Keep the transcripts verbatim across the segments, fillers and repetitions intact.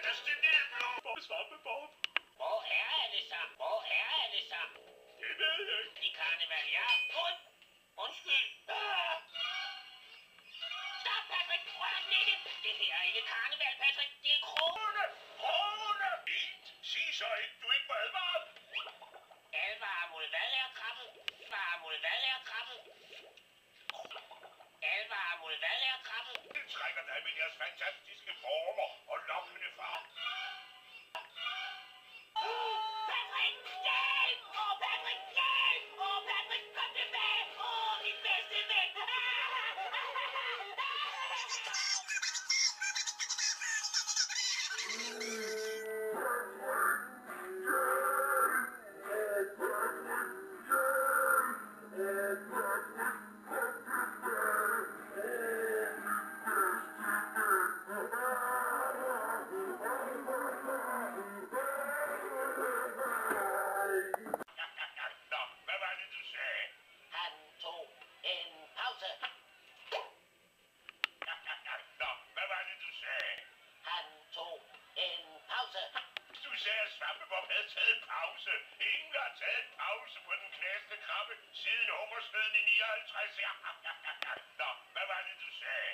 der stilblå. SpongeBob. Hvor er alle så? Hvor er alle så? Det ved jeg ikke. De karneval, ja. Und, undskyld. Ah. Stop, Patrick. Rør den ikke. Det her er ikke karneval, Patrick. Det er krone. Krone. Fint. Sig så ikke, du ikke må advare. Advare mod hvad er krabbe? Advare mod hvad er krabbe? Advare mod hvad er krabbe? Det trækker dig med deres fantastiske former og lokkende far. Patrick, hjælp! Åh, Patrick, hjælp! Åh, Patrick, kom tilbage! Åh, min bedste ven! Nå, hvad var det, du sagde? Han tog en pause. Nå, hvad var det, du sagde? Han tog en pause. Du sagde, at SpongeBob havde taget en pause. Ingen har taget en pause på den knæste krabbe siden hungersnøden i nioghalvtreds. Nå, hvad var det, du sagde?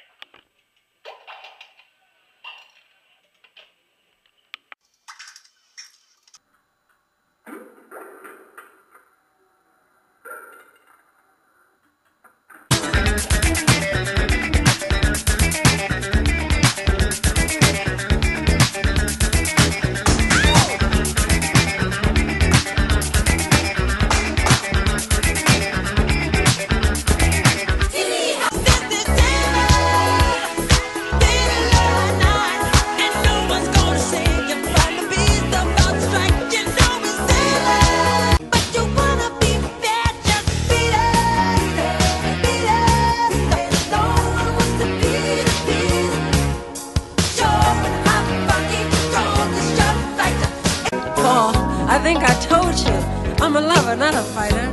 I think I told you, I'm a lover, not a fighter.